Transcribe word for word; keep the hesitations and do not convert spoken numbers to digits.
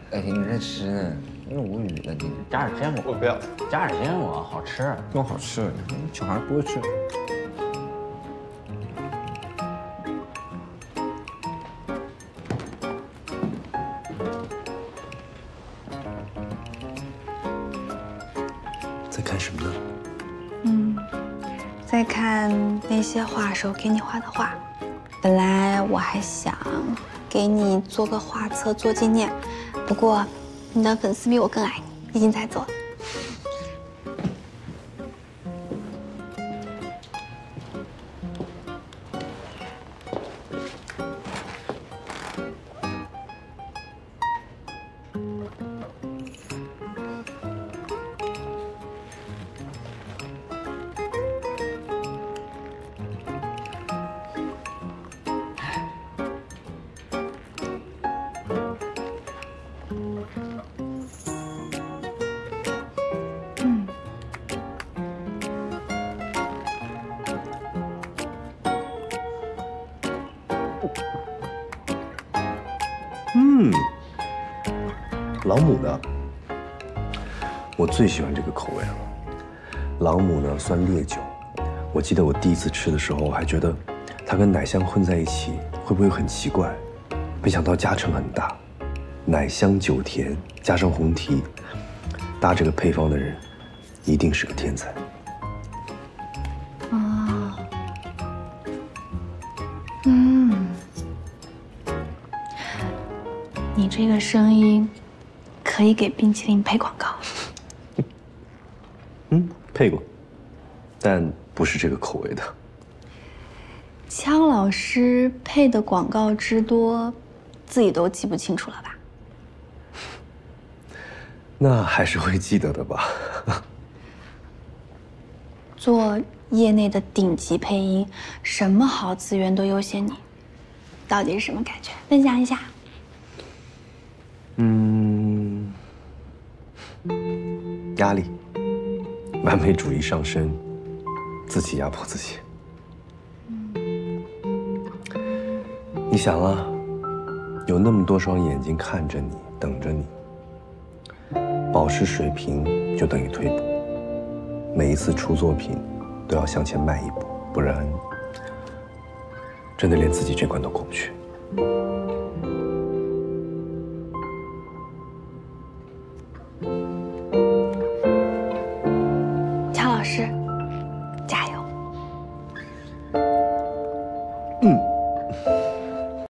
哎，你在吃呢，你无语了你。 加点坚果， 我不要。 加点坚果好吃， 多好吃，小孩不会吃。 在看什么呢？ 嗯，在看那些画手给你画的画。本来我还想给你做个画册做纪念，不过你的粉丝比我更爱你，已经在做了。 嗯，朗姆的，我最喜欢这个口味了。朗姆呢，算烈酒。我记得我第一次吃的时候，还觉得它跟奶香混在一起会不会很奇怪？没想到加成很大，奶香酒甜加上红提，搭这个配方的人一定是个天才。 哦，嗯，你这个声音可以给冰淇淋配广告。 嗯，配过，但不是这个口味的。 枪老师配的广告之多，自己都记不清楚了吧？ 那还是会记得的吧？ 做业内的顶级配音，什么好资源都优先你，到底是什么感觉？分享一下。 嗯，压力，完美主义上身，自己压迫自己。你想啊，有那么多双眼睛看着你，等着你，保持水平就等于退步。每一次出作品都要向前迈一步，不然真的连自己这关都过不去。 乔老师，加油！ 嗯。